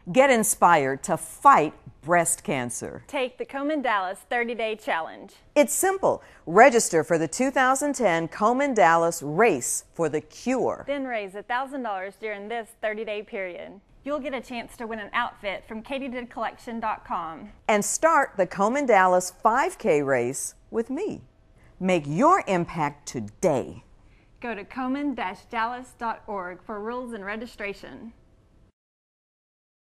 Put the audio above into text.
Get inspired to fight breast cancer. Take the Komen Dallas 30-day challenge. It's simple. Register for the 2010 Komen Dallas Race for the Cure. Then raise $1,000 during this 30-day period. You'll get a chance to win an outfit from KatieDidCollection.com. And start the Komen Dallas 5K race with me. Make your impact today. Go to Komen-Dallas.org for rules and registration.